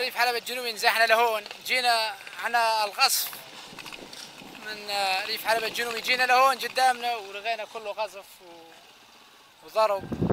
ريف حلب الجنوبي نزحنا لهون، جينا على القصف من ريف حلب الجنوبي، جينا لهون قدامنا ولقينا كله قصف وضرب.